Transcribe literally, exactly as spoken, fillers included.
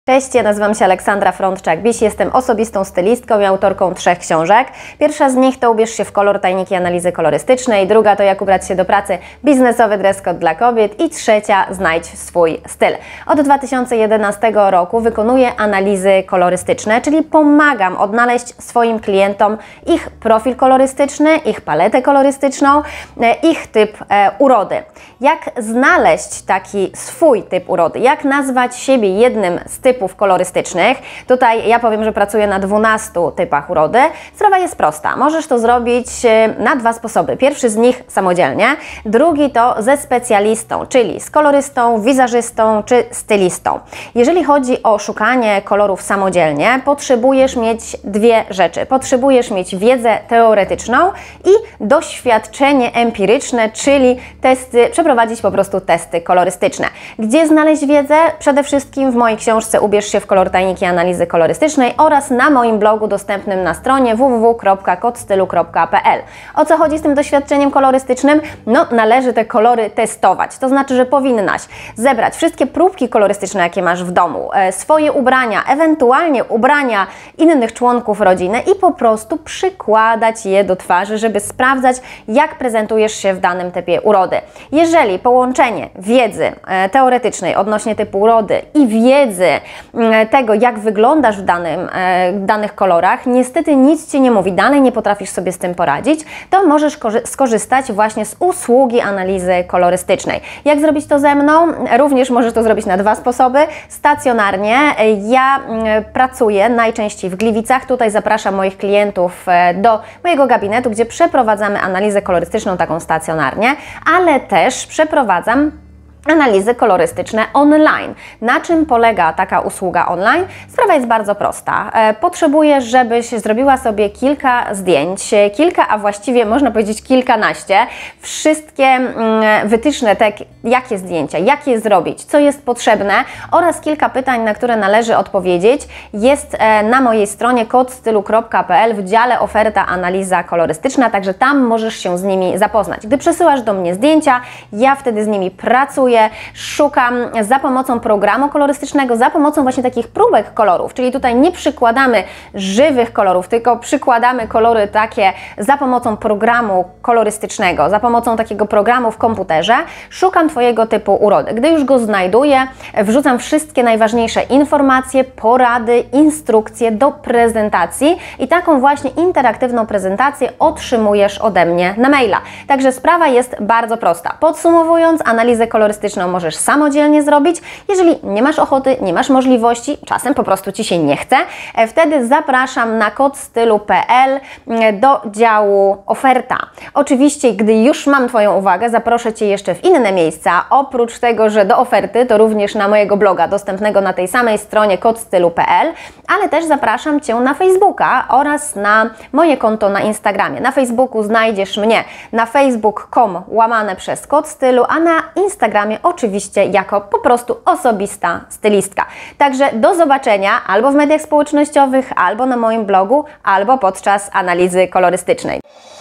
Cześć, ja nazywam się Aleksandra Frądczak-Biś, jestem osobistą stylistką i autorką trzech książek. Pierwsza z nich to Ubierz się w kolor, tajniki analizy kolorystycznej, druga to Jak ubrać się do pracy, biznesowy dress code dla kobiet i trzecia Znajdź swój styl. Od dwa tysiące jedenastego roku wykonuję analizy kolorystyczne, czyli pomagam odnaleźć swoim klientom ich profil kolorystyczny, ich paletę kolorystyczną, ich typ e, urody. Jak znaleźć taki swój typ urody, jak nazwać siebie jednym z typów kolorystycznych. Tutaj ja powiem, że pracuję na dwunastu typach urody. Sprawa jest prosta. Możesz to zrobić na dwa sposoby. Pierwszy z nich samodzielnie, drugi to ze specjalistą, czyli z kolorystą, wizerzystą czy stylistą. Jeżeli chodzi o szukanie kolorów samodzielnie, potrzebujesz mieć dwie rzeczy. Potrzebujesz mieć wiedzę teoretyczną i doświadczenie empiryczne, czyli testy, przeprowadzić po prostu testy kolorystyczne. Gdzie znaleźć wiedzę? Przede wszystkim w mojej książce Ubierz się w kolor, tajniki analizy kolorystycznej oraz na moim blogu dostępnym na stronie w w w kropka kodstylu kropka p l. O co chodzi z tym doświadczeniem kolorystycznym? No, należy te kolory testować. To znaczy, że powinnaś zebrać wszystkie próbki kolorystyczne, jakie masz w domu, e, swoje ubrania, ewentualnie ubrania innych członków rodziny i po prostu przykładać je do twarzy, żeby sprawdzać, jak prezentujesz się w danym typie urody. Jeżeli połączenie wiedzy e, teoretycznej odnośnie typu urody i wiedzy tego, jak wyglądasz w danym, e, danych kolorach, niestety nic Ci nie mówi, dalej nie potrafisz sobie z tym poradzić, to możesz skorzystać właśnie z usługi analizy kolorystycznej. Jak zrobić to ze mną? Również możesz to zrobić na dwa sposoby. Stacjonarnie. Ja pracuję najczęściej w Gliwicach. Tutaj zapraszam moich klientów do mojego gabinetu, gdzie przeprowadzamy analizę kolorystyczną taką stacjonarnie, ale też przeprowadzam analizy kolorystyczne online. Na czym polega taka usługa online? Sprawa jest bardzo prosta. Potrzebujesz, żebyś zrobiła sobie kilka zdjęć, kilka, a właściwie można powiedzieć kilkanaście. Wszystkie wytyczne, te, jakie zdjęcia, jak je zrobić, co jest potrzebne oraz kilka pytań, na które należy odpowiedzieć, jest na mojej stronie kodstylu kropka p l w dziale oferta analiza kolorystyczna, także tam możesz się z nimi zapoznać. Gdy przesyłasz do mnie zdjęcia, ja wtedy z nimi pracuję, szukam za pomocą programu kolorystycznego, za pomocą właśnie takich próbek kolorów, czyli tutaj nie przykładamy żywych kolorów, tylko przykładamy kolory takie za pomocą programu kolorystycznego, za pomocą takiego programu w komputerze. Szukam Twojego typu urody. Gdy już go znajduję, wrzucam wszystkie najważniejsze informacje, porady, instrukcje do prezentacji i taką właśnie interaktywną prezentację otrzymujesz ode mnie na maila. Także sprawa jest bardzo prosta. Podsumowując, analizę kolorystyczną możesz samodzielnie zrobić. Jeżeli nie masz ochoty, nie masz możliwości, czasem po prostu Ci się nie chce, wtedy zapraszam na kodstylu kropka p l do działu oferta. Oczywiście, gdy już mam Twoją uwagę, zaproszę Cię jeszcze w inne miejsca. Oprócz tego, że do oferty, to również na mojego bloga dostępnego na tej samej stronie kodstylu kropka p l, ale też zapraszam Cię na Facebooka oraz na moje konto na Instagramie. Na Facebooku znajdziesz mnie na facebook kropka com łamane przez kodstylu, a na Instagramie oczywiście jako po prostu osobista stylistka. Także do zobaczenia albo w mediach społecznościowych, albo na moim blogu, albo podczas analizy kolorystycznej.